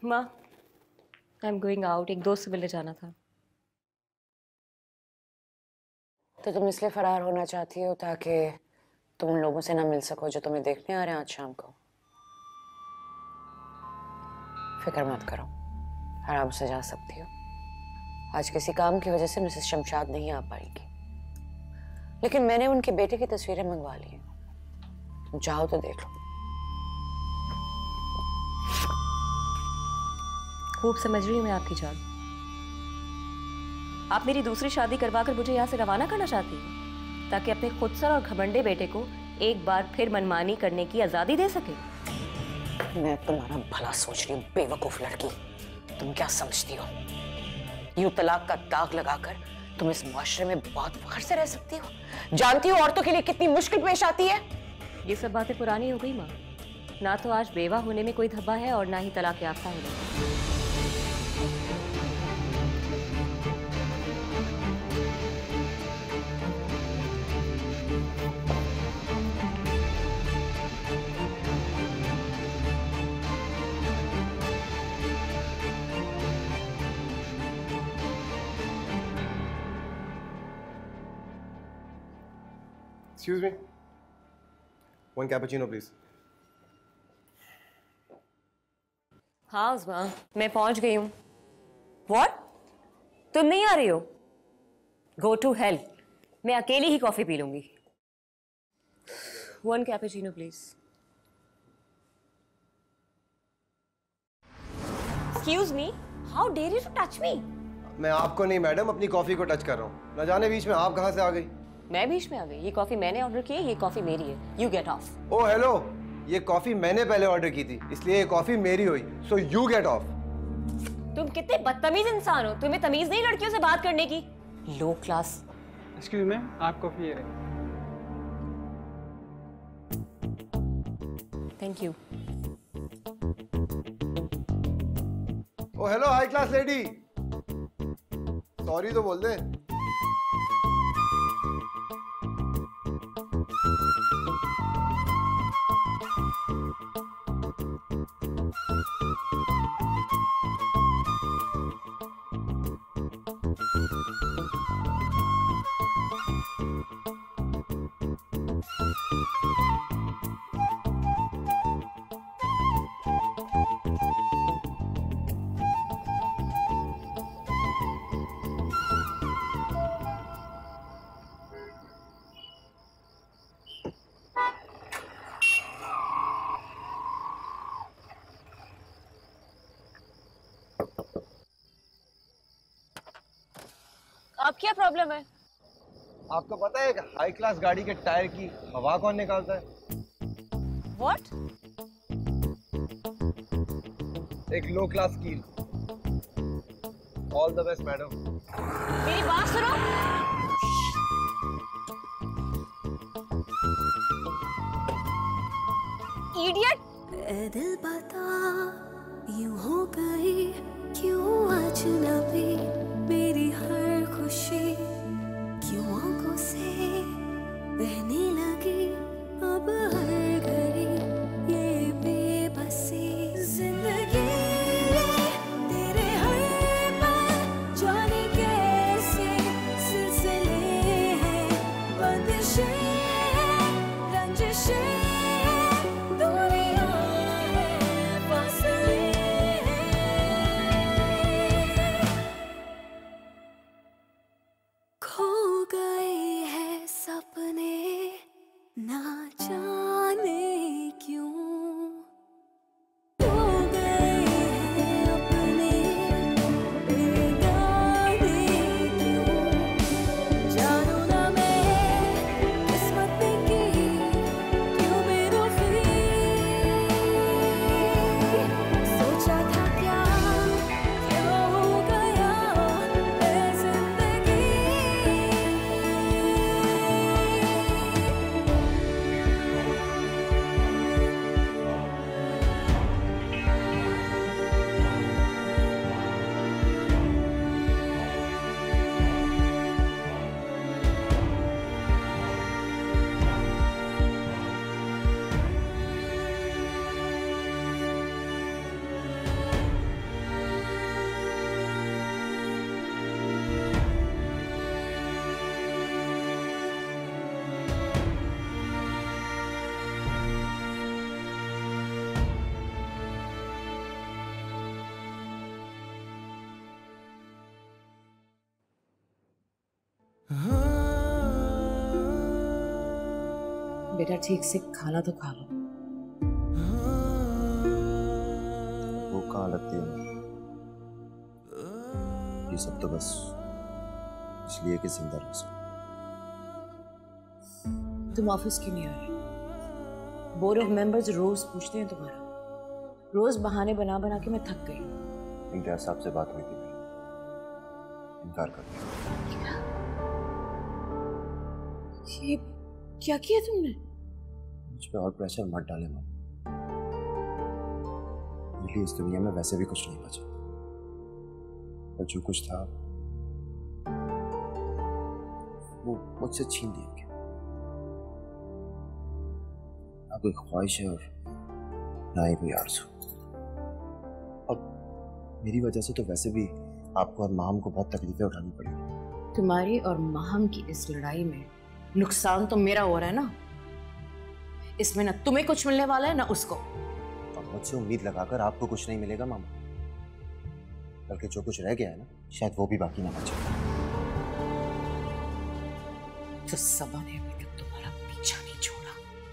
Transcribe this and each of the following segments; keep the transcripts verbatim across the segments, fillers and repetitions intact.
माँ, I am going out, एक दोस्त से मिलने जाना था। तो तुम इसलिए फरार होना चाहती हो ताकि तुम उन लोगों से ना मिल सको जो तुम्हें देखने आ रहे हैं आज शाम को? फिक्र मत करो, आराम से जा सकती हो। आज किसी काम की वजह से मिसेस शमशाद नहीं आ पाएगी, लेकिन मैंने उनके बेटे की तस्वीरें मंगवा ली हैं। तुम चाहो तो देख लो। खूब समझ रही हूँ मैं आपकी जान। आप मेरी दूसरी शादी करवाकर मुझे यहाँ से रवाना करना चाहती हैं ताकि अपने खुदसर और घमंडे बेटे को एक बार फिर मनमानी करने की आजादी दे सके। मैं तुम्हारा भला सोच रही हूँ बेवकूफ लड़की। तुम क्या समझती हो, यूं तलाक का दाग लगाकर तुम इस मुआशरे में बहुत फख्र से रह सकती हो? जानती हो औरतों के लिए कितनी मुश्किल पेश आती है? ये सब बातें पुरानी हो गई माँ। ना तो आज बेवा होने में कोई धब्बा है और ना ही तलाक याफ्ता होने में। Excuse me. One cappuccino, please. हाँ उस्मा, मैं पहुंच गई हूँ। What? तुम नहीं आ रही हो? Go to hell. मैं अकेली ही कॉफी पी लूंगी। One cappuccino, please. Excuse me. How dare you to touch me? मैं आपको नहीं मैडम, अपनी कॉफी को टच कर रहा हूँ। न जाने बीच में आप कहाँ से आ गई? मैं बीच में आ गई। ये कॉफी मैंने ऑर्डर की है, ये कॉफी मेरी है। You get off. Oh hello, ये कॉफी मैंने पहले ऑर्डर की थी, इसलिए ये कॉफी मेरी हुई। So you get off. तुम कितने बदतमीज इंसान हो। तुम्हें तमीज नहीं लड़कियों से बात करने की? लो क्लास। एक्सक्यूज मी, आप कॉफी है। Thank you. Oh hello high class lady, sorry तो बोल दे। अब क्या प्रॉब्लम है? आपको पता है हाई क्लास गाड़ी के टायर की हवा कौन निकालता है? What? एक लो क्लास कील। All the best madam. मेरी बात सुनो। Idiot! दिल बता यूं हो गई क्यों अजनबी मेरी हर खुशी क्यों आंखों से बहने लगी अब हर घड़ी ये बेबसी जिंदगी तेरे हर पल जाने कैसे सिलसिले हैं बंदिशें रंजिशें दूरियां हैं फासले खो गए हैं सपने बेटा ठीक से खाना तो खा लो। वो कहाँ लगती है? ये सब तो बस इसलिए कि जिंदा रह सको। तुम ऑफिस क्यों नहीं आ रहे? बोर्ड ऑफ मेंबर्स रोज पूछते हैं तुम्हारा। रोज बहाने बना बना के मैं थक गई। इम्तियाज साहब से बात हुई थी मेरी, इनकार कर दिया। ये क्या किया तुमने? मुझ पे और प्रेशर मत डाले माँ। मेरे लिए इस दुनिया में वैसे भी कुछ नहीं बचा, और जो कुछ था वो मुझसे छीन लिया गया। ना कोई ख्वाहिश है और ना ही कोई आरज़ू। अब मेरी वजह से तो वैसे भी आपको और माहम को बहुत तकलीफें उठानी पड़ेगी। तुम्हारी और माहम की इस लड़ाई में नुकसान तो मेरा हो रहा है ना। इसमें ना तुम्हें कुछ मिलने वाला है ना उसको। और मुझसे उम्मीद लगाकर आपको कुछ नहीं मिलेगा मामा, बल्कि जो कुछ रह गया है ना शायद वो भी बाकी ना बचे। तो सबा ने अभी तक तुम्हारा पीछा नहीं छोड़ा।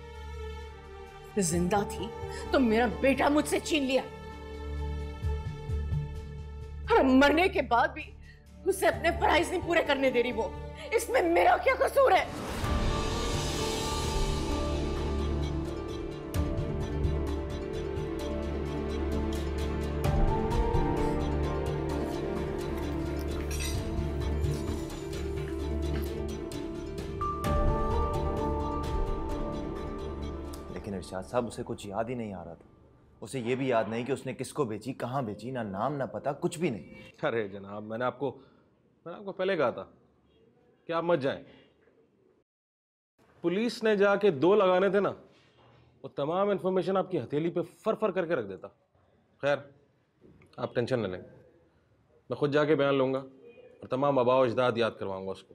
जिंदा थी तो मेरा बेटा मुझसे छीन लिया, और मरने के बाद भी उसे अपने फराइज नहीं पूरे करने दे रही वो। इसमें मेरा क्या कसूर है? लेकिन इरशाद साहब उसे कुछ याद ही नहीं आ रहा था। उसे ये भी याद नहीं कि उसने किसको बेची, कहाँ बेची, ना नाम ना पता, कुछ भी नहीं। अरे जनाब, मैंने आपको मैंने आपको पहले कहा था कि आप मत जाएं। पुलिस ने जाके दो लगाने थे ना, वो तमाम इंफॉर्मेशन आपकी हथेली पे फर फर करके रख देता। खैर, आप टेंशन न लें, मैं खुद जाके बयान लूंगा और तमाम आबा व अजदाद याद करवाऊंगा उसको।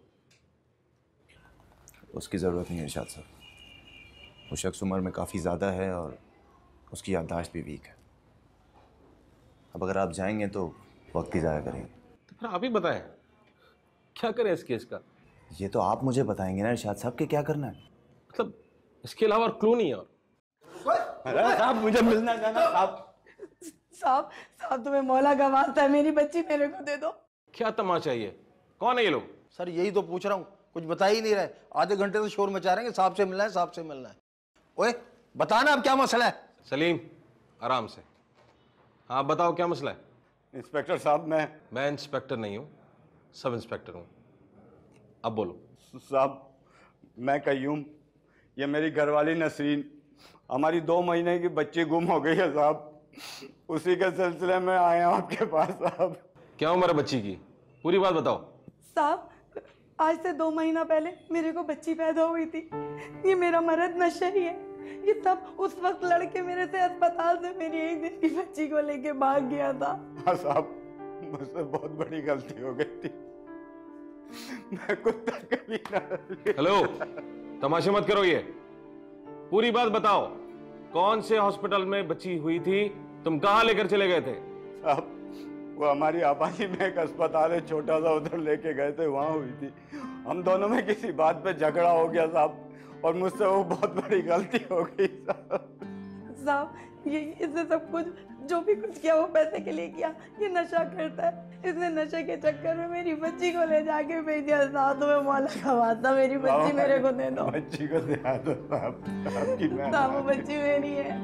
उसकी ज़रूरत नहीं है इरशाद साहब। वो शख्स उम्र में काफ़ी ज़्यादा है और उसकी याददाश्त भी वीक है। अब अगर आप जाएंगे तो वक्त ही ज़ाया करेंगे। तो फिर आप ही बताएं क्या करें इस केस का। ये तो आप मुझे बताएंगे ना इरशाद साहब कि क्या करना है। मतलब इसके अलावा और क्लू नहीं है। और साहब मुझे मिलना जाना साहब। साहब साहब तुम्हें मौला का वास्ता है, मेरी बच्ची मेरे को दे दो। क्या तमाशा है ये? कौन है ये लोग? सर यही तो पूछ रहा हूँ, कुछ बता ही नहीं रहे। आधे घंटे से शोर मचा रहे हैं, साहब से मिलना है, साहब से मिलना है। ओए बताना अब क्या मसला है। सलीम, आराम से। हाँ बताओ क्या मसला है? इंस्पेक्टर साहब, मैं मैं इंस्पेक्टर नहीं हूँ, सब इंस्पेक्टर हूँ। अब बोलो। साहब मैं कयूम, ये मेरी घरवाली नसरीन, हमारी दो महीने की बच्ची गुम हो गई है साहब। उसी के सिलसिले में आए हैं आपके पास साहब। क्या उम्र है बच्ची की? पूरी बात बताओ। साहब आज से दो महीना पहले मेरे को बच्ची पैदा हुई थी। ये मेरा मर्द नशा ही है। ये तब उस वक्त लड़के मेरे से अस्पताल से मेरी एक दिन की बच्ची को लेके भाग गया था। हाँ साहब, मुझसे बहुत बड़ी गलती हो गई थी। मैं कुत्ता कभी ना। हेलो, तमाशे मत करो। ये पूरी बात बताओ। कौन से हॉस्पिटल में बच्ची हुई थी? तुम कहाँ लेकर चले गए थे? साहब वो हमारी आबादी में एक अस्पताल है छोटा सा, उधर लेके गए थे, वहाँ हुई थी। हम दोनों में किसी बात पे झगड़ा हो गया साहब, और मुझसे वो बहुत बड़ी गलती हो गई साहब। साहब ये इसने सब कुछ जो भी कुछ किया वो पैसे के लिए किया। ये नशा करता है, इसने नशे के चक्कर में मेरी बच्ची को ले जाके भेज दिया। साहब तुम्हें मौला का वास्ता मेरी बच्ची मेरे को दे दो। बच्ची को दे दो साहब, आपकी साहब वो बच्ची मेरी है।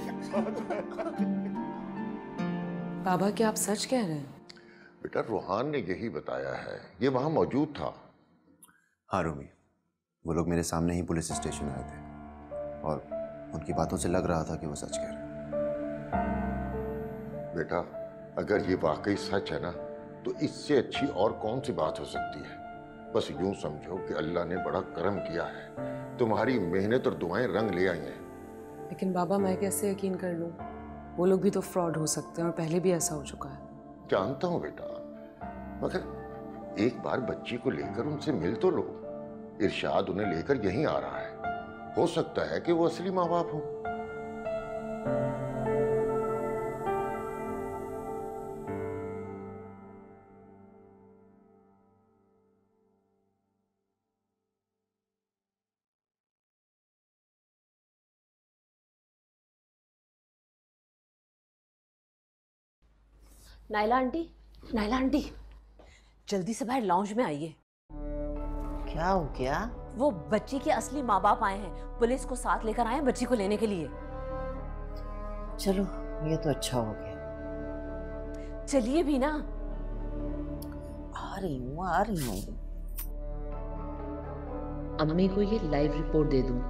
बाबा क्या आप सच कह रहे हैं? बेटा रूहान ने यही बताया है, ये वहां मौजूद था। हाँ रूमी, वो लोग मेरे सामने ही पुलिस स्टेशन आए थे और उनकी बातों से लग रहा था कि वो सच कह रहे हैं। बेटा अगर ये वाकई सच है ना, तो इससे अच्छी और कौन सी बात हो सकती है। बस यूं समझो कि अल्लाह ने बड़ा करम किया है, तुम्हारी मेहनत और दुआएं रंग ले आई हैं। लेकिन बाबा मैं कैसे यकीन कर लूं? वो लोग भी तो फ्रॉड हो सकते हैं और पहले भी ऐसा हो चुका है। जानता हूं बेटा, मगर एक बार बच्ची को लेकर उनसे मिल तो लो। इरशाद उन्हें लेकर यहीं आ रहा है, हो सकता है कि वो असली माँ बाप हो। नायला आंटी, नायला आंटी, जल्दी से बाहर लॉन्ज में आइए। क्या हो गया? वो बच्ची के असली माँ बाप आए हैं, पुलिस को साथ लेकर आए हैं बच्ची को लेने के लिए। चलो ये तो अच्छा हो गया। चलिए भी ना। आ रही हूँ आ रही हूँ। अम्मी को ये लाइव रिपोर्ट दे दूं।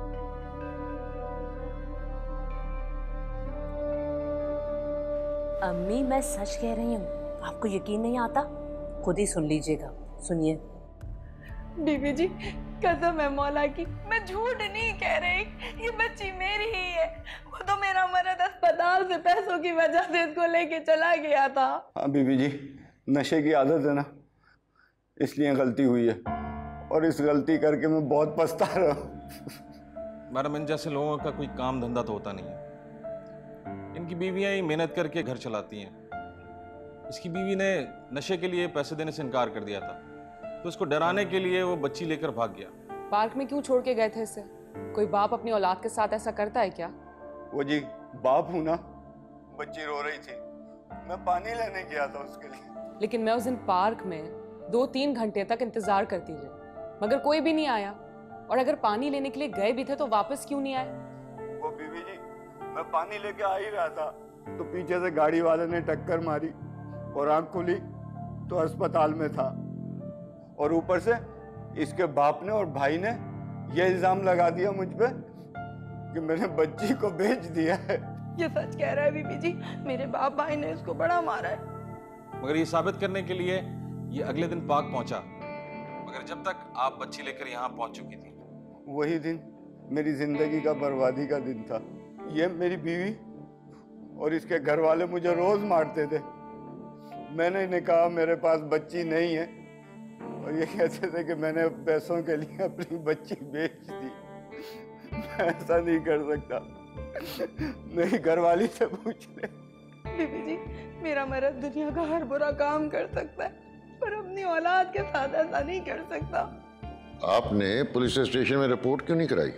अम्मी मैं सच कह रही हूँ, आपको यकीन नहीं आता? खुद ही सुन लीजिएगा, सुनिए। बीबी जी कसम है मौला की, मैं झूठ नहीं कह रही, ये बच्ची मेरी ही है। वो तो मेरा मर्द अस्पताल से पैसों की वजह से इसको लेके चला गया था। हाँ बीबी जी, नशे की आदत है ना, इसलिए गलती हुई है और इस गलती करके मैं बहुत पछता रहा हूँ। मैडम इन जैसे लोगों का कोई काम धंधा तो होता नहीं है। इनकी बीवियां ही मेहनत करके घर चलाती हैं। इसकी बीवी ने नशे के लिए पैसे देने से इनकार कर दिया था, तो उसको डराने के लिए वो बच्ची लेकर भाग गया। पार्क में क्यों छोड़ के गए थे इसे? कोई बाप अपनी औलाद के साथ ऐसा करता है क्या? वो जी बाप हूं ना, बच्ची रो रही थी, मैं पानी लेने गया था उसके लिए। लेकिन मैं उस दिन पार्क में दो तीन घंटे तक इंतजार करती रही, मगर कोई भी नहीं आया। और अगर पानी लेने के लिए गए भी थे तो वापस क्यों नहीं आए? वो बीवी जी, मैं पानी लेके आ ही रहा था तो पीछे से गाड़ी वाले ने टक्कर मारी और आंख खुली तो अस्पताल में था। और ऊपर से इसके बाप ने और भाई ने ये इल्जाम लगा दिया मुझ पे कि मैंने बच्ची को बेच दिया है। ये सच कह रहा है बीबी जी, मेरे बाप भाई ने इसको बड़ा मारा है। मगर ये साबित करने के लिए ये अगले दिन पार्क पहुंचा, मगर जब तक आप बच्ची लेकर यहाँ पहुंच चुकी थी। वही दिन मेरी जिंदगी का बर्बादी का दिन था। ये मेरी बीवी और इसके घर वाले मुझे रोज मारते थे। मैंने इन्हें कहा मेरे पास बच्ची नहीं है और ये कहते थे कि मैंने पैसों के लिए अपनी बच्ची बेच दी। मैं ऐसा नहीं कर सकता, मेरी घरवाली से पूछ ले। बीबी जी, मेरा मर्द दुनिया का हर बुरा काम कर सकता है पर अपनी औलाद के साथ ऐसा नहीं कर सकता। आपने पुलिस स्टेशन में रिपोर्ट क्यों नहीं कराई?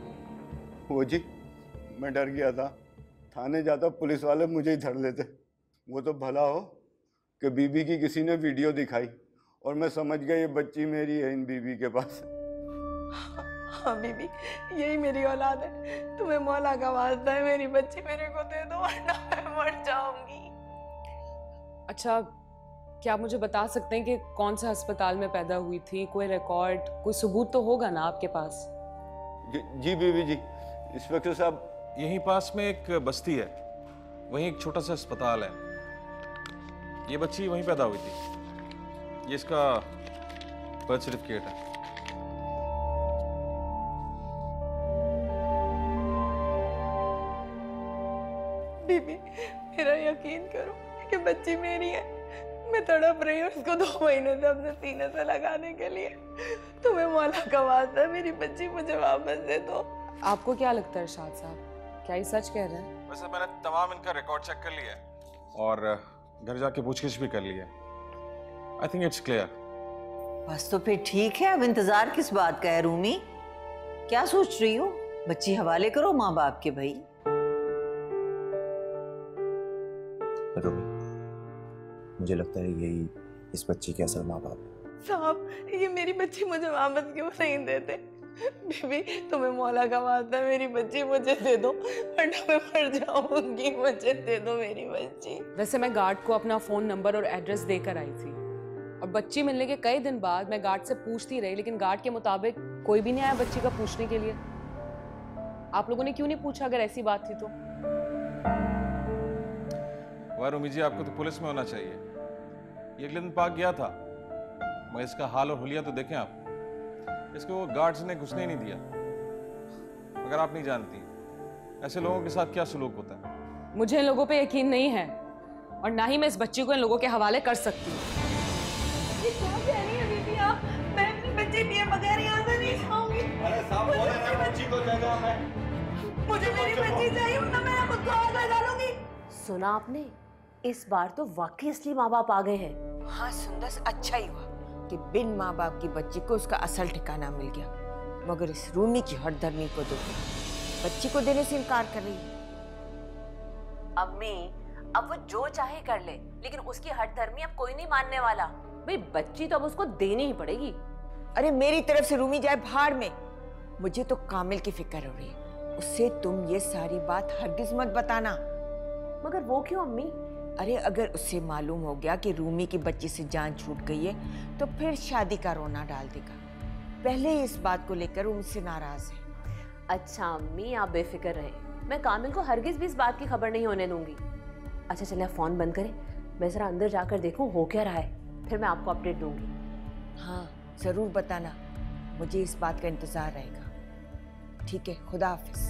वो जी मैं डर गया था, थाने जाता पुलिस वाले मुझे ही धर लेते। वो तो भला हो कि बीबी की किसी ने वीडियो दिखाई और मैं समझ गया ये बच्ची मेरी है इन बीबी के पास। हाँ बीबी, यही मेरी औलाद है। तुम्हें मौला का वास्ता है, मेरी बच्ची मेरे को दे दो वरना मैं मर जाऊंगी। अच्छा, क्या आप मुझे बता सकते हैं कि कौन सा अस्पताल में पैदा हुई थी? कोई रिकॉर्ड, कोई सबूत तो होगा ना आपके पास? जी, जी बीबी जी, इंस्पेक्टर साहब यहीं पास में एक बस्ती है, वहीं एक छोटा सा अस्पताल है। ये बच्ची वहीं पैदा हुई थी। ये इसका बर्थ सर्टिफिकेट है। बीबी, मेरा यकीन करो कि बच्ची मेरी है। मैं तड़प रही हूँ इसको दो महीने से अपने सीने से लगाने के लिए। तुम्हें मौला का वास्ता है, मेरी बच्ची मुझे वापस दे दो। आपको क्या लगता है इरशाद साहब, क्या ये सच कह रहे हैं? वैसे मैंने तमाम इनका रिकॉर्ड चेक कर लिया है और घर जाके पूछगिछ भी कर ली है। I think it's clear. बस तो फिर ठीक है, अब इंतजार किस बात का है रूमी? क्या सोच रही हो? बच्ची हवाले करो माँ बाप के। भाई रूमी, मुझे लगता है यही इस बच्ची के असल माँ बाप। साहब, ये मेरी बच्ची मुझे वापस क्यों नहीं देते? बीबी, तुम्हें मौला का वास्ता है, मेरी बच्ची मुझे दे दो वरना मैं मर जाऊंगी। मुझे दे दो मेरी बच्ची। वैसे मैं गार्ड को अपना फोन नंबर और एड्रेस देकर आई थी और बच्ची मिलने के कई दिन बाद मैं गार्ड से पूछती रही, लेकिन गार्ड के मुताबिक कोई भी नहीं आया बच्ची का पूछने के लिए। आप लोगों ने क्यों नहीं पूछा अगर ऐसी बात थी तो? वाह रूमी जी, आपको तो पुलिस में होना चाहिए। ये अगले दिन पार्क गया था, मैं इसका हाल और हुलिया तो देखें आप। इसको गार्ड्स ने घुसने ही नहीं दिया। मगर आप नहीं जानती ऐसे लोगों के साथ क्या सलूक होता है। मुझे इन लोगों पे यकीन नहीं है और ना ही मैं इस बच्ची को इन लोगों के हवाले कर सकती हूँ। ये क्या कह रही है दीदी आप? मैं अपनी बच्ची लिए बगैर यहाँ से नहीं जाऊंगी। अरे साहब बोले ना बच्ची को दे दो। मैं मुझे मेरी बच्ची चाहिए वरना मैं खुद को आग लगा लूंगी। सुना आपने? इस बार तो वाकई असली माँ बाप आ गए हैं। हाँ सुंदर, अच्छा ही हुआ कि बिन माँ बाप की बच्ची को उसका असल ठिकाना मिल गया। मगर इस रूमी की हठधर्मी को देखो, बच्ची को देने से इनकार कर रही है। अम्मी, अब वो जो चाहे कर ले, लेकिन उसकी हठधर्मी अब कोई नहीं मानने वाला। भाई बच्ची तो अब उसको देनी ही पड़ेगी। अरे मेरी तरफ से रूमी जाए भाड़ में, मुझे तो कामिल की फिक्र हो रही है। उससे तुम ये सारी बात हरगिज मत बताना। मगर वो क्यों अम्मी? अरे अगर उससे मालूम हो गया कि रूमी की बच्ची से जान छूट गई है तो फिर शादी का रोना डाल देगा। पहले ही इस बात को लेकर वो मुझसे नाराज है। अच्छा अम्मी आप बेफिक्र रहे, मैं कामिल को हरगिज भी इस बात की खबर नहीं होने दूंगी। अच्छा चलिए आप फोन बंद करें, मैं जरा अंदर जाकर देखूं हो क्या रहा है, फिर मैं आपको अपडेट दूंगी। हाँ जरूर बताना, मुझे इस बात का इंतजार रहेगा। ठीक है, खुदा हाफिज।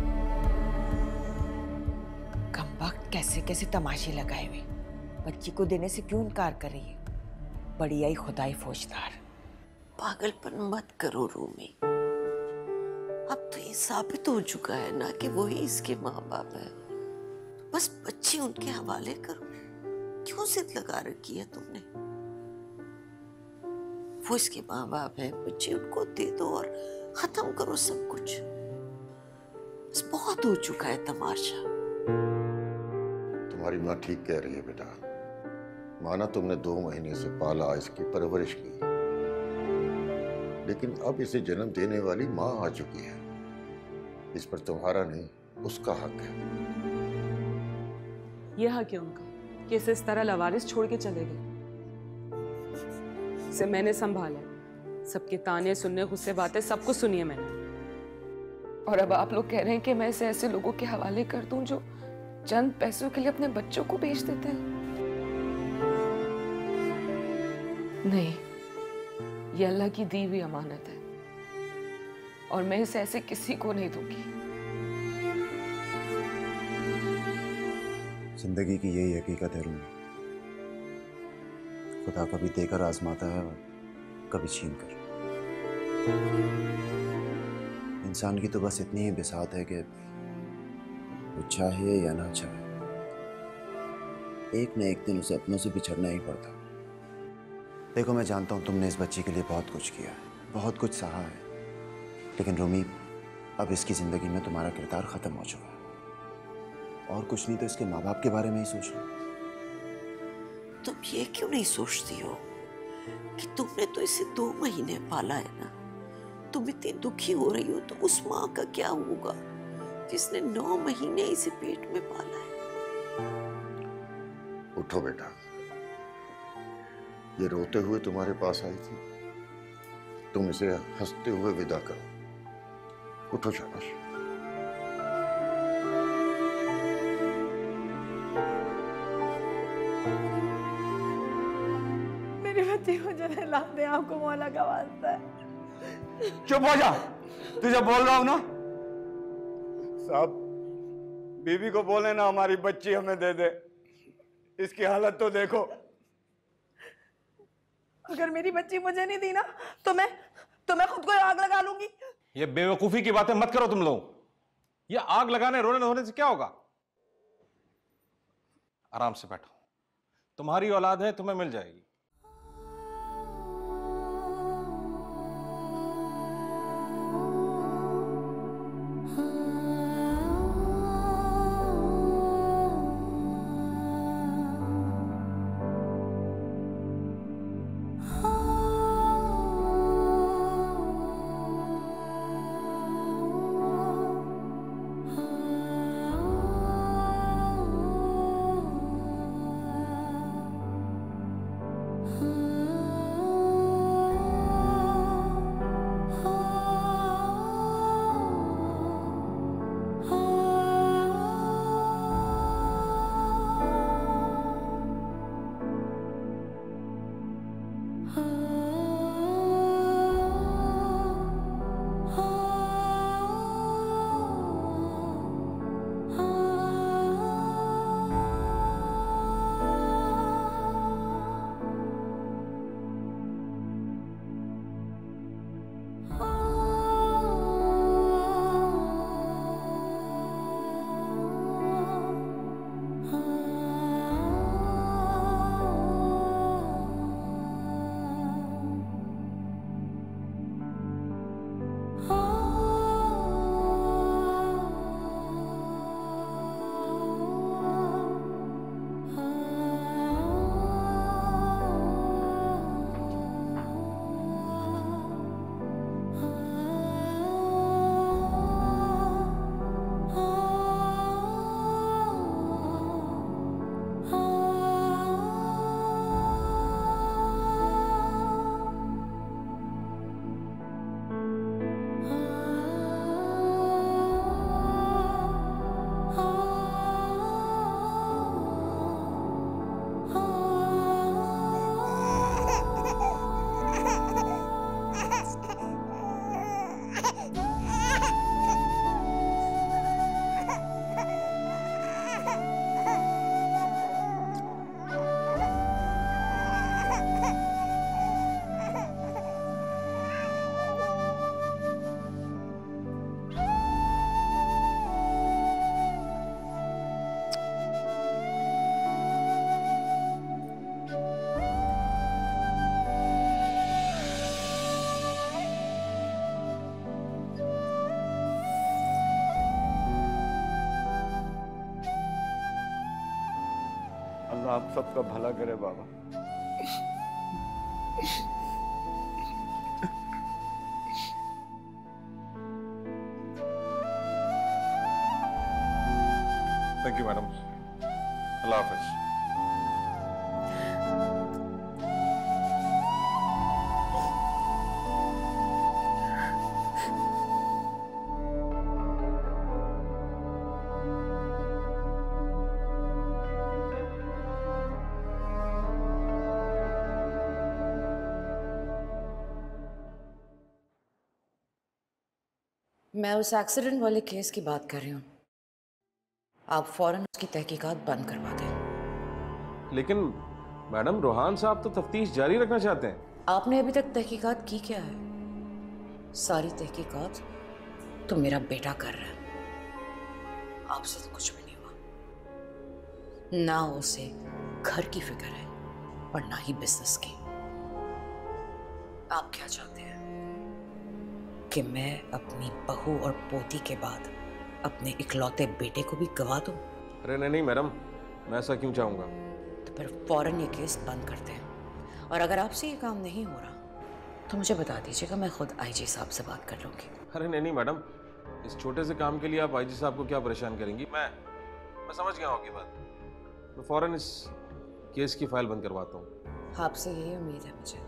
कमबख्त कैसे कैसे तमाशे लगाए हुए, बच्ची को देने से क्यों इनकार कर रही है? बढ़िया ही खुदाई फौजदार। पागलपन मत करो रूमी, अब तो ये साबित हो चुका है ना कि वही इसके माँ बाप है। बस बच्ची उनके हवाले करो। क्यों जिद लगा रखी है तुमने? वो इसके माँ बाप है, बच्ची उनको दे दो और खत्म करो सब कुछ। बस बहुत हो चुका है तमाशा। तुम्हारी माँ ठीक कह रही है बेटा। माना तुमने दो महीने से पाला, इसकी परवरिश की, लेकिन अब इसे जन्म देने वाली माँ आ चुकी है। इस पर तुम्हारा नहीं उसका हक है। ये हक है उनका कि इसे इस तरह लवारिस छोड़ के चले गए। इसे मैंने संभाला है, सबके ताने सुनने, गुस्से बातें सब कुछ सुनी है मैंने। और अब आप लोग कह रहे हैं कि मैं इसे ऐसे लोगों के हवाले कर दूं जो चंद पैसों के लिए अपने बच्चों को बेच देते हैं। नहीं, ये अल्लाह की दी हुई अमानत है और मैं इसे ऐसे किसी को नहीं दूंगी। जिंदगी की यही हकीकत है रूमी, खुदा कभी देकर आजमाता है और कभी छीन कर। इंसान की तो बस इतनी ही बिसात है कि वो चाहे या ना चाहे, एक न एक दिन उसे अपनों से बिछड़ना ही पड़ता। देखो मैं जानता हूँ तुमने इस बच्ची के लिए बहुत कुछ किया है, बहुत कुछ सहा है, लेकिन रूमी अब इसकी जिंदगी में तुम्हारा किरदार खत्म हो चुका है। और कुछ नहीं तो इसके माँ बाप के बारे में ही सोच लो। तुम ये क्यों नहीं सोचती हो कि तुमने तो इसे दो महीने पाला है ना? तुम इतनी दुखी हो रही हो तो उस माँ का क्या होगा जिसने नौ महीने इसे पेट में पाला है? उठो बेटा, ये रोते हुए तुम्हारे पास आई थी, तुम इसे हंसते हुए विदा करो। उठो शाबाश। मेरी बच्ची को जरा ला दे, आपको मौला का वास्ता है। चुप हो जा, तुझे बोल रहा हूं ना। साहब, बीबी को बोले ना हमारी बच्ची हमें दे दे। इसकी हालत तो देखो। अगर मेरी बच्ची मुझे नहीं दी ना तो मैं तो मैं खुद को आग लगा लूंगी। ये बेवकूफी की बातें मत करो तुम लोग। ये आग लगाने रोने धोने से क्या होगा? आराम से बैठो, तुम्हारी औलाद है, तुम्हें मिल जाएगी। अल्लाह आप सबका भला करे बाबा। Thank you madam. अल्लाह हाफिज। मैं उस एक्सीडेंट वाले केस की बात कर रही हूँ। आप फौरन उसकी तहकीकात बंद करवा दें। लेकिन मैडम रोहान साहब तो तफ्तीश जारी रखना चाहते हैं। आपने अभी तक तहकीकात की क्या है? सारी तहकीकात तो मेरा बेटा कर रहा है। आपसे तो कुछ भी नहीं हुआ। ना उसे घर की फिक्र है और ना ही बिजनेस की। आप क्या चाहते हैं कि मैं अपनी बहू और पोती के बाद अपने इकलौते बेटे को भी गवा दूं? अरे नहीं नहीं मैडम, मैं ऐसा क्यों चाहूंगा। तो फिर फौरन ये केस बंद करते हैं। और अगर आपसे ये काम नहीं हो रहा तो मुझे बता दीजिएगा, मैं खुद आईजी साहब से बात कर लूंगी। अरे नहीं नहीं मैडम, इस छोटे से काम के लिए आप आईजी साहब को क्या परेशान करेंगी। मैं मैं समझ गया हूँ आपकी बात। मैं फौरन इस केस की फाइल बंद करवाता हूँ। आपसे यही उम्मीद है मुझे।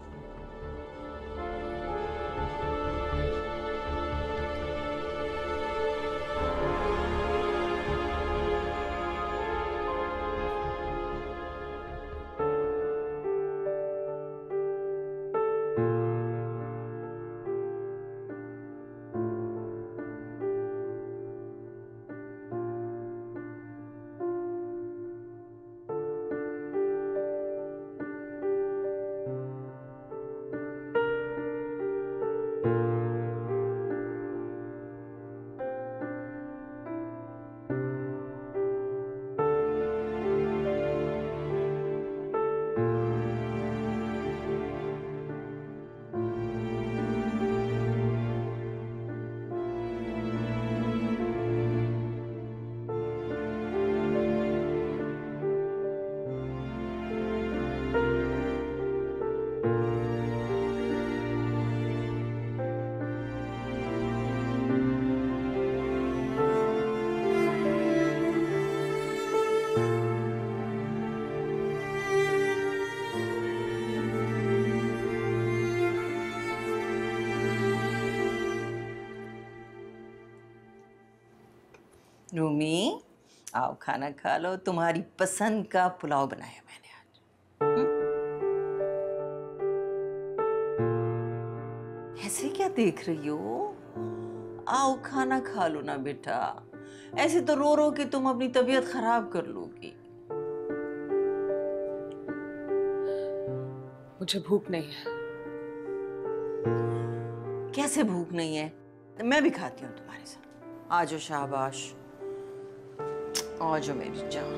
रूमी, आओ खाना खा लो। तुम्हारी पसंद का पुलाव बनाया मैंने आज। हुँ? ऐसे क्या देख रही हो? आओ खाना खा लो ना बेटा। ऐसे तो रो रो के तुम अपनी तबीयत खराब कर लोगी। मुझे भूख नहीं है। कैसे भूख नहीं है? मैं भी खाती हूँ तुम्हारे साथ। आजो शाबाश, आजो मेरी जान।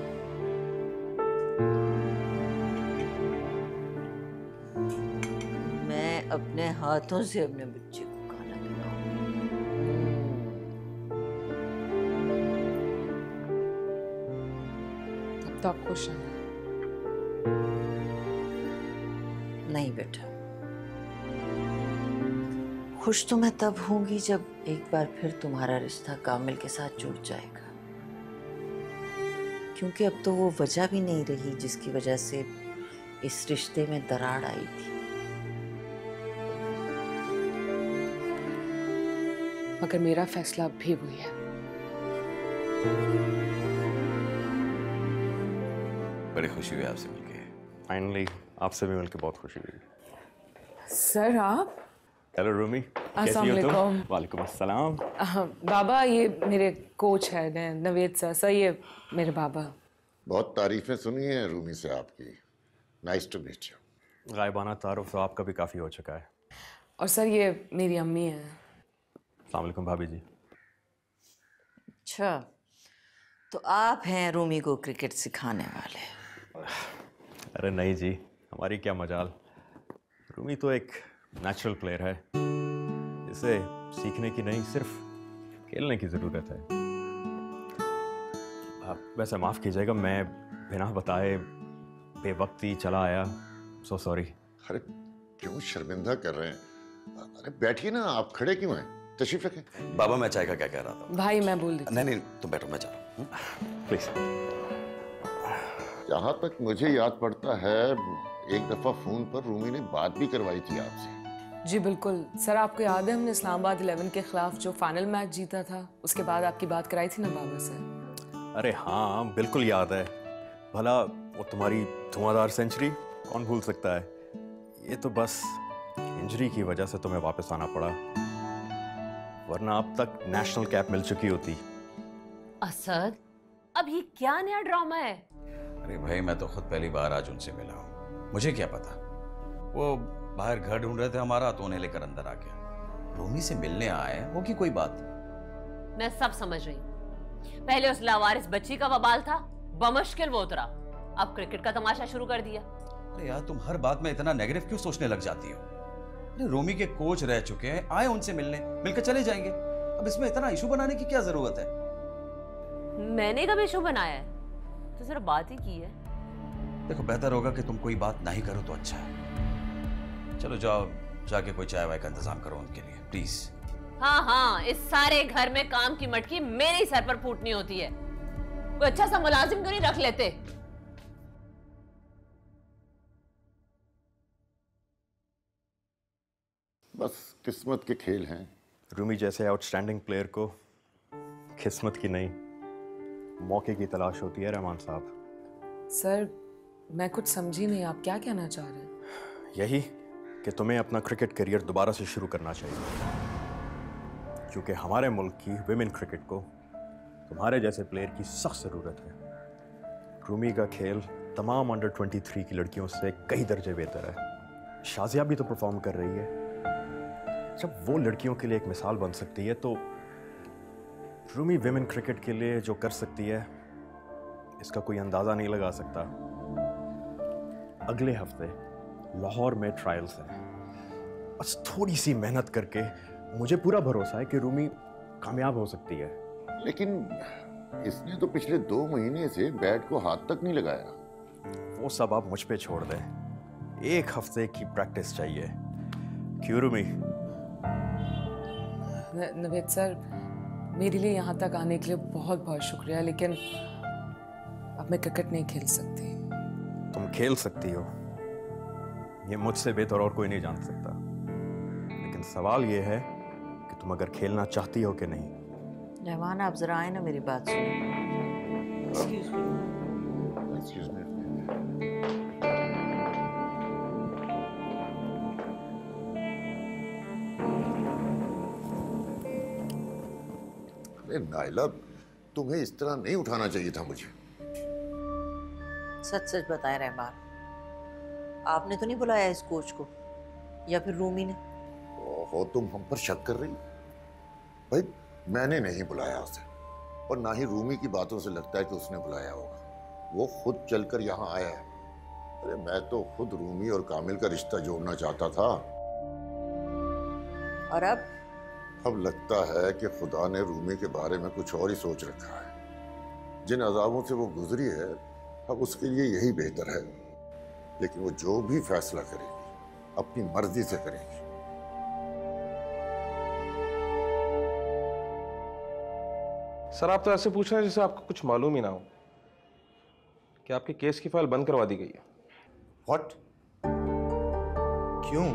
मैं अपने हाथों से अपने बच्चे को खाना खिलाऊंगी। तब तो आप खुश हैं? नहीं बेटा, खुश तो मैं तब होंगी जब एक बार फिर तुम्हारा रिश्ता कामिल के साथ जुड़ जाएगा। क्योंकि अब तो वो वजह भी नहीं रही जिसकी वजह से इस रिश्ते में दरार आई थी। मगर मेरा फैसला अब भी वही है। बड़ी खुशी हुई आपसे मिलके। फाइनली आपसे भी मिलके बहुत खुशी हुई। सर आप? हेलो रूमी, कैसी हो तुम? वालेकुम अस्सलाम। बाबा, ये मेरे कोच है नवेद सर। सर ये मेरे बाबा। बहुत तारीफें सुनी हैं रूमी से आपकी। Nice to meet you. गायबाना तारुफ तो आपका भी काफ़ी हो चुका है। और सर ये मेरी अम्मी है। अस्सलाम वालेकुम भाभी जी। अच्छा, तो आप हैं रूमी को क्रिकेट सिखाने वाले? अरे नहीं जी, हमारी क्या मजाल। रूमी तो एक नेचुरल प्लेयर है। इसे सीखने की नहीं, सिर्फ खेलने की ज़रूरत है। आप वैसे माफ़ कीजिएगा, मैं बिना बताए बेवक्ती चला आया, सो सॉरी। अरे क्यों शर्मिंदा कर रहे हैं? अरे बैठिए ना, आप खड़े क्यों हैं? तशरीफ रखें। बाबा मैं चाय का क्या कह रहा था? भाई मैं बोल देती। नहीं नहीं तुम बैठो, मैं जा रहा हूँ प्लीज। जहां तक मुझे याद पड़ता है एक दफा फोन पर रूमी ने बात भी करवाई थी आपसे। जी बिल्कुल सर, आपको याद है हमने इस्लामाबाद इलेवन के खिलाफ जो फाइनल मैच जीता था, उसके बाद आपकी बात कराई थी ना बाबा से? अरे हाँ बिल्कुल याद है। भला वो तुम्हारी धुआंधार सेंचुरी कौन भूल सकता है। ये तो बस इंजरी की वजह से तुम्हें वापस आना पड़ा, वरना अब तक नेशनल कैप मिल चुकी होती। असद, अब ये क्या नया ड्रामा है? अरे भाई मैं तो खुद पहली बार आज उनसे मिला हूँ, मुझे क्या पता। वो बाहर घर ढूंढ रहे थे हमारा, तो उन्हें लेकर अंदर आ गया। रोमी से मिलने आए होगी कोई बात। मैं सब समझ रही हूँ। पहले उस लावारिस बच्ची का बवाल था, बमुश्किल वो उतरा, अब क्रिकेट का तमाशा शुरू कर दिया। अरे यार तुम हर बात में इतना नेगेटिव क्यों सोचने लग जाती हो? अरे रोमी के कोच रह चुके हैं, आए उनसे मिलने, मिलकर चले जाएंगे। अब इसमें इतना इशू बनाने की क्या जरूरत है? मैंने कब इशू बनाया है? तो सिर्फ बात ही की है। देखो बेहतर होगा कि तुम कोई बात नहीं करो तो अच्छा है। चलो जाओ, जाके कोई चाय वाय का इंतजाम करो उनके लिए प्लीज। हाँ हाँ, इस सारे घर में काम की मटकी मेरे ही सर पर फूटनी होती है। कोई अच्छा सा मुलाजिम क्यों नहीं रख लेते? बस किस्मत के खेल हैं। रूमी जैसे आउटस्टैंडिंग प्लेयर को किस्मत की नहीं, मौके की तलाश होती है रहमान साहब। सर मैं कुछ समझी नहीं, आप क्या कहना चाह रहे हैं? यही कि तुम्हें अपना क्रिकेट करियर दोबारा से शुरू करना चाहिए, क्योंकि हमारे मुल्क की विमेन क्रिकेट को तुम्हारे जैसे प्लेयर की सख्त ज़रूरत है। रूमी का खेल तमाम अंडर तेईस की लड़कियों से कई दर्जे बेहतर है। शाजिया भी तो परफॉर्म कर रही है। जब वो लड़कियों के लिए एक मिसाल बन सकती है, तो रूमी विमेन क्रिकेट के लिए जो कर सकती है इसका कोई अंदाज़ा नहीं लगा सकता। अगले हफ्ते लाहौर में ट्रायल्स हैं। बस थोड़ी सी मेहनत करके मुझे पूरा भरोसा है कि रूमी कामयाब हो सकती है। लेकिन इसने तो पिछले दो महीने से बैट को हाथ तक नहीं लगाया। वो सब आप मुझ पे छोड़ दें, एक हफ्ते की प्रैक्टिस चाहिए। क्यों रूमी? नवेद सर, मेरे लिए यहाँ तक आने के लिए बहुत बहुत शुक्रिया, लेकिन अब मैं क्रिकेट नहीं खेल सकती। तुम खेल सकती हो, ये मुझसे बेहतर और कोई नहीं जान सकता। लेकिन सवाल ये है कि तुम अगर खेलना चाहती हो कि नहीं। रहमान आप जरा आए ना, मेरी बात सुनो। Excuse me. Excuse me. अरे नाइला, तुम्हें इस तरह नहीं उठाना चाहिए था मुझे। सच सच बताए रहमान, आपने तो नहीं बुलाया इस कोच को, या फिर रूमी ने? ओहो, तुम हम पर शक कर रही? भाई मैंने नहीं बुलाया उसे, और ना ही रूमी की बातों से लगता है कि उसने बुलाया होगा। वो खुद चलकर यहाँ आया है। अरे मैं तो खुद रूमी और कामिल का रिश्ता जोड़ना चाहता था। और अब अब लगता है कि खुदा ने रूमी के बारे में कुछ और ही सोच रखा है। जिन अजाबों से वो गुजरी है, अब उसके लिए यही बेहतर है। लेकिन वो जो भी फैसला करेगी अपनी मर्जी से करेगी। सर आप तो ऐसे पूछ रहे हैं जैसे आपको कुछ मालूम ही ना हो कि आपके केस की फाइल बंद करवा दी गई है। व्हाट? क्यों?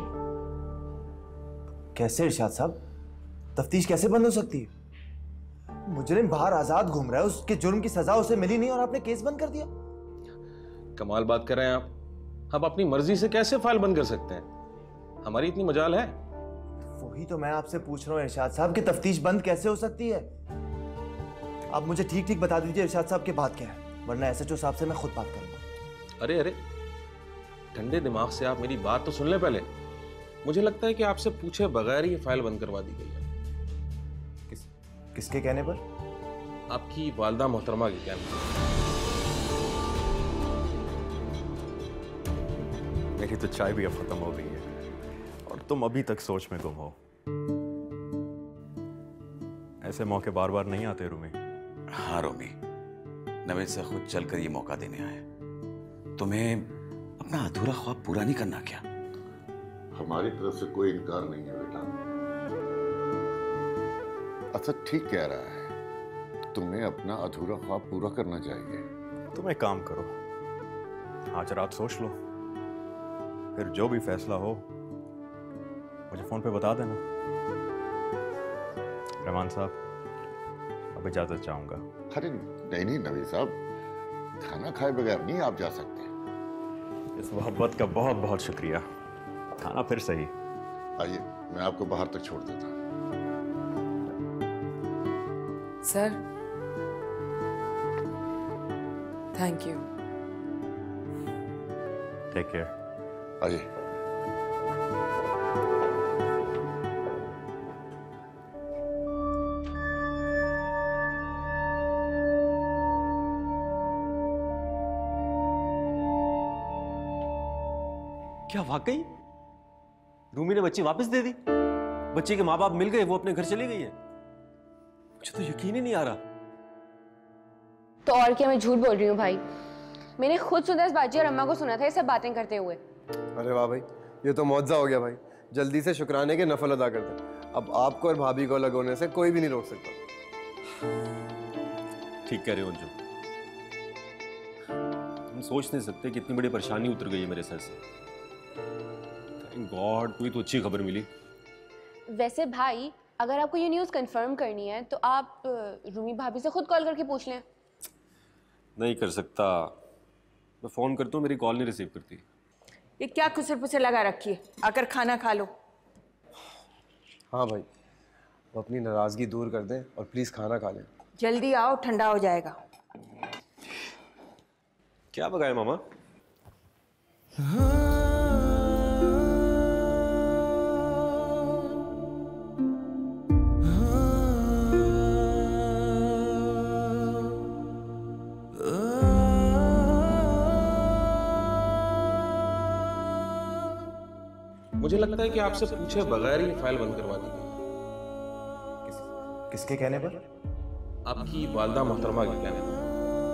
कैसे इरशाद साहब? तफ्तीश कैसे बंद हो सकती है? मुजरिम बाहर आजाद घूम रहा है, उसके जुर्म की सजा उसे मिली नहीं और आपने केस बंद कर दिया। कमाल बात कर रहे हैं आप। हम अपनी मर्जी से कैसे फाइल बंद कर सकते हैं? हमारी इतनी मजाल है? वही तो मैं आपसे पूछ रहा हूँ इरशाद साहब कि तफ्तीश बंद कैसे हो सकती है? आप मुझे ठीक ठीक बता दीजिए इरशाद साहब की बात क्या है, वरना एसएचओ साहब से मैं खुद बात करूंगा। अरे अरे, ठंडे दिमाग से आप मेरी बात तो सुन ले पहले। मुझे लगता है कि आपसे पूछे बगैर ही फाइल बंद करवा दी गई है। किस किसके कहने पर? आपकी वालदा मोहतरमा के कहने पर। मेरी तो चाय भी अब खत्म हो गई है और तुम अभी तक सोच में गुम हो। ऐसे मौके बार बार नहीं आते रूमी। हाँ रोमी, नवेद से खुद चलकर ये मौका देने आए। तुम्हें अपना अधूरा ख्वाब पूरा नहीं करना क्या? हमारी तरफ से कोई इनकार नहीं है बेटा। असद ठीक कह रहा है, तुम्हें अपना अधूरा ख्वाब पूरा करना चाहिए। तुम एक काम करो, आज रात सोच लो, फिर जो भी फैसला हो मुझे फोन पे बता देना। रहमान साहब, अब इजाजत चाहूंगा। अरे नहीं नहीं नबी साहब, खाना खाए बगैर नहीं आप जा सकते। इस मोहब्बत का बहुत बहुत शुक्रिया। खाना फिर सही। आइए, मैं आपको बाहर तक छोड़ देता हूँ। Sir, thank you. Take care. आइए। क्या वाकई रूमी ने बच्ची वापस दे दी? बच्ची के माँ बाप मिल गए, वो अपने घर चली गई है। मुझे तो यकीन ही नहीं आ रहा। तो और क्या मैं झूठ बोल रही हूँ भाई? मैंने खुद सुदेश बाजी और अम्मा को सुना था ये सब बातें करते हुए। अरे वाह भाई, ये तो मौजज़ा हो गया भाई। जल्दी से शुक्राने के नफल अदा करते हैं। अब आपको और भाभी को अलग होने से कोई भी नहीं रोक सकता। ठीक कह रहे हो अंजू, तुम सोच नहीं सकते कितनी बड़ी परेशानी उतर गई है मेरे सर से। थैंक गॉड कोई तो अच्छी खबर मिली। वैसे भाई, अगर आपको ये न्यूज़ कंफर्म करनी है तो आप रूमी भाभी से खुद कॉल करके पूछ लें। नहीं कर सकता, मैं फोन करता हूँ, मेरी कॉल नहीं रिसीव करती। ये क्या खुसर पुसर लगा रखी है? आकर खाना खा लो। हाँ भाई, वो अपनी नाराजगी दूर कर दें और प्लीज खाना खा लें। जल्दी आओ, ठंडा हो जाएगा। क्या पकाए मामा? मुझे लगता है कि आपसे पूछे बगैर ही फाइल बंद करवा दी गई। किस, किसके कहने पर? आपकी वालदा मोहतरमा के कहने पर।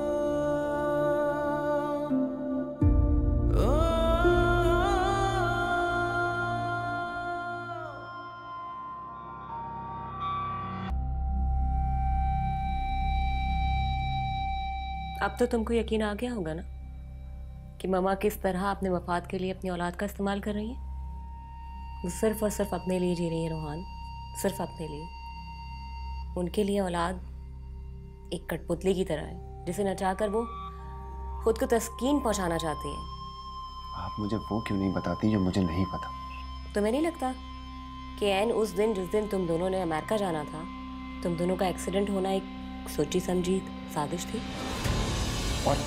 अब तो तुमको यकीन आ गया होगा ना कि ममा किस तरह अपने मफाद के लिए अपनी औलाद का इस्तेमाल कर रही है। वो सिर्फ और सिर्फ अपने लिए जी रही है रोहान, सिर्फ अपने लिए। उनके लिए औलाद एक कठपुतली की तरह है जिसे नचाकर वो खुद को तस्कीन पहुंचाना चाहती है। आप मुझे वो क्यों नहीं बताती जो मुझे नहीं पता? तुम्हें नहीं लगता कि एन उस दिन जिस दिन तुम दोनों ने अमेरिका जाना था, तुम दोनों का एक्सीडेंट होना एक सोची समझी साजिश थी? और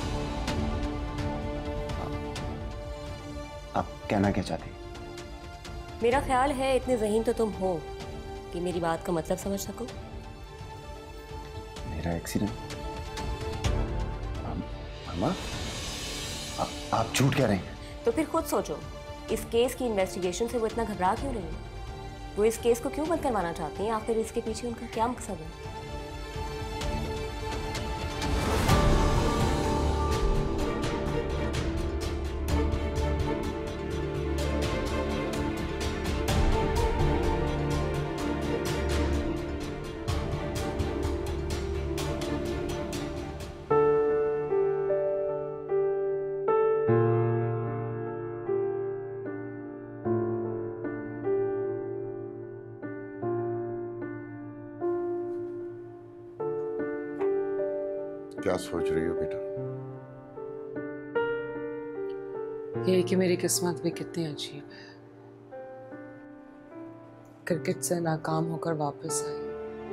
आप कहना क्या चाहती? मेरा ख्याल है इतने ज़हीन तो तुम हो कि मेरी बात का मतलब समझ सको। मेरा एक्सीडेंट? मामा, आप आप झूठ कह रहे हैं? तो फिर खुद सोचो, इस केस की इन्वेस्टिगेशन से वो इतना घबरा क्यों रही है? वो इस केस को क्यों बंद करवाना चाहती हैं? आखिर इसके पीछे उनका क्या मकसद है? क्या सोच रही हो बेटा? ये कि मेरी किस्मत भी कितनी अजीब है। क्रिकेट से नाकाम होकर वापस आई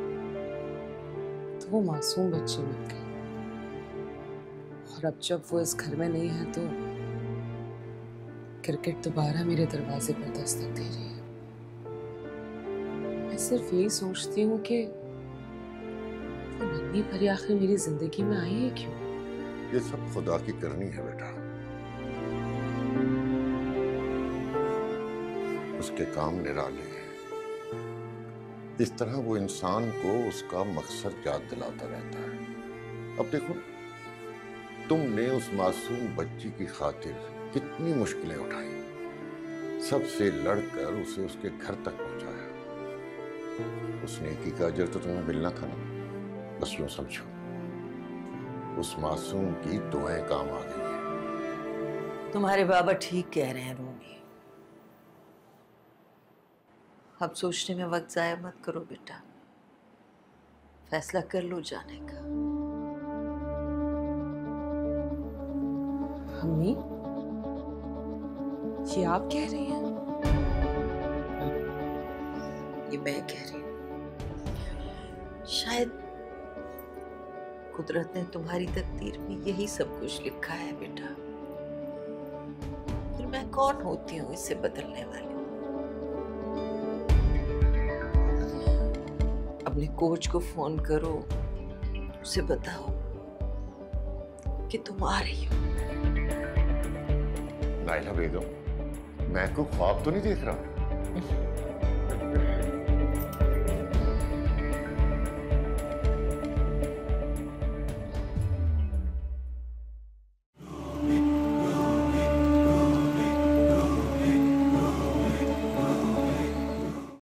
तो वो मासूम बच्ची मिल गई, और अब जब वो इस घर में नहीं है तो क्रिकेट दोबारा मेरे दरवाजे पर दस्तक दे रही है। मैं सिर्फ यही सोचती हूँ कि वो नन्ही परी आखिर मेरी जिंदगी में आई है क्यों? ये सब खुदा की करनी है बेटा। उसके काम निराले हैं। इस तरह वो इंसान को उसका मकसद याद दिलाता रहता है। अब देखो, तुमने उस मासूम बच्ची की खातिर कितनी मुश्किलें उठाई, सबसे लड़कर उसे उसके घर तक पहुंचाया। उस नेकी का अजर तो तुम्हें मिलना था ना। बस यूं समझो, उस मासूम की दुआएं काम आ गई हैं। तुम्हारे बाबा ठीक कह रहे हैं रूमी। अब सोचने में वक्त जाया मत करो बेटा, फैसला कर लो जाने का। अम्मी, ये आप कह रही हैं? ये मैं कह रही हूँ। शायद कुदरत ने तुम्हारी तकदीर में यही सब कुछ लिखा है बेटा। फिर मैं कौन होती हूँ इसे बदलने वाली? अपने कोच को फोन करो, उसे बताओ कि तुम आ रही हो। नाइला बेगम, मैं कोई ख्वाब तो नहीं देख रहा।